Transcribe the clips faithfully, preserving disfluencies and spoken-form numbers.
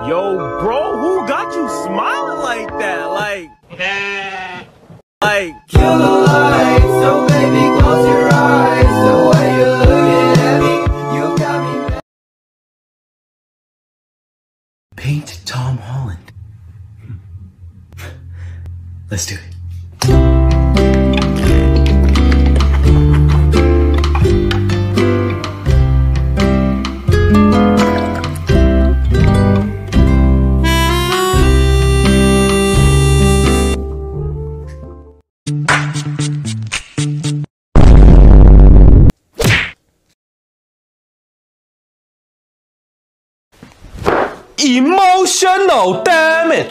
Yo, bro, who got you smiling like that? Like, like, kill the light, so baby, close your eyes. The way you're looking at me, you got me. Paint Tom Holland. Let's do it. Emotional, damn it!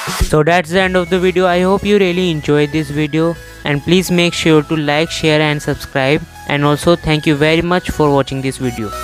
So that's the end of the video. I hope you really enjoyed this video, and please make sure to like, share and subscribe, and also thank you very much for watching this video.